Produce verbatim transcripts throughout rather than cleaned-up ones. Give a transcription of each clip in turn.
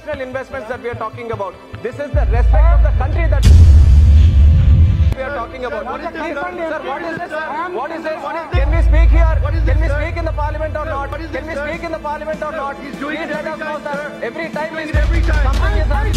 International investments that we are talking about. This is the respect of the country that we are talking about. What is this, sir? What is this? What is this? Can we speak here? Can we speak in the parliament or not? Can we speak in the parliament or not? Please let us know, sir. Every time we every time. something is happening.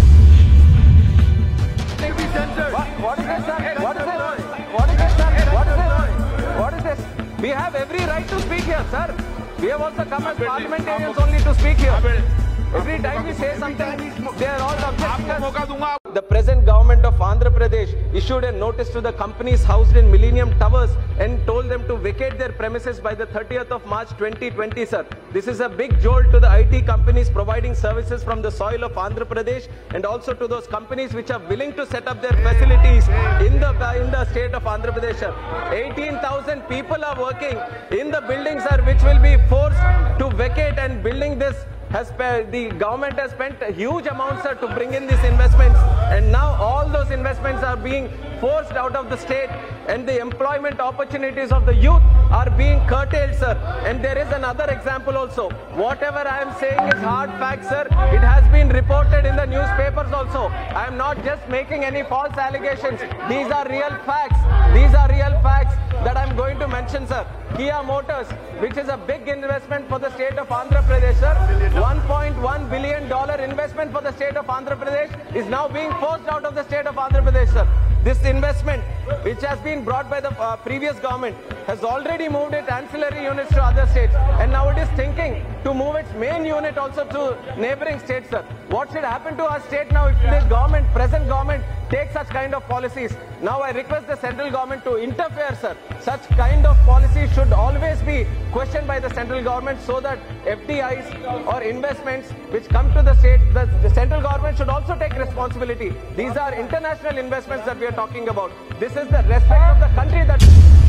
What, what is this, sir? What is this? What is this, sir? What is this? What is this? We have every right to speak here, sir. We have also come as parliamentarians only to speak here. Every time we say something, they are all objecting us. The present government of Andhra Pradesh issued a notice to the companies housed in Millennium Towers and told them to vacate their premises by the thirtieth of March twenty twenty, sir. This is a big jolt to the I T companies providing services from the soil of Andhra Pradesh, and also to those companies which are willing to set up their facilities in the in the state of Andhra Pradesh, sir. eighteen thousand people are working in the buildings, sir, which will be forced to vacate, and building this has the government has spent huge amounts, sir, to bring in these investments, and now all those investments are being forced out of the state, and the employment opportunities of the youth are being curtailed, sir. And there is another example also. Whatever I am saying is hard facts, sir. It has been reported in the newspapers also. I am not just making any false allegations. These are real facts. These are real facts that I am going to mention, sir. Kia Motors, which is a big investment for the state of Andhra Pradesh, sir. one point one billion dollar investment for the state of Andhra Pradesh is now being forced out of the state of Andhra Pradesh, sir. This investment, which has been brought by the uh, previous government, has already moved its ancillary units to other states, and now it is thinking to move its main unit also to neighboring states, sir. What should happen to our state now if this government, present government, takes such kind of policies? Now I request the central government to interfere, sir. Such kind of policies should always be questioned by the central government, so that F D Is or investments which come to the state, the, the central government should also take responsibility. These are international investments that we are talking about. This is the respect of the country that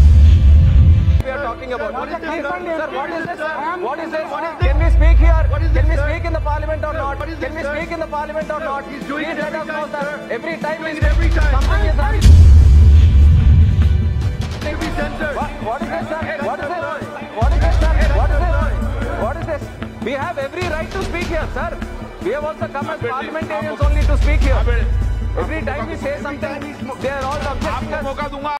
we are talking about. What is this, sir? What is this? What is this? Can we speak here? Can we speak in the parliament or not? Can we speak in the parliament or not? Please let us know, sir. Every time we every time. something is happening. What, what is this, sir? What is this? What is this, sir? What is this? What is this? We have every right to speak here, sir. We have also come as parliamentarians only to speak here. Every time we say something, they are all objecting us.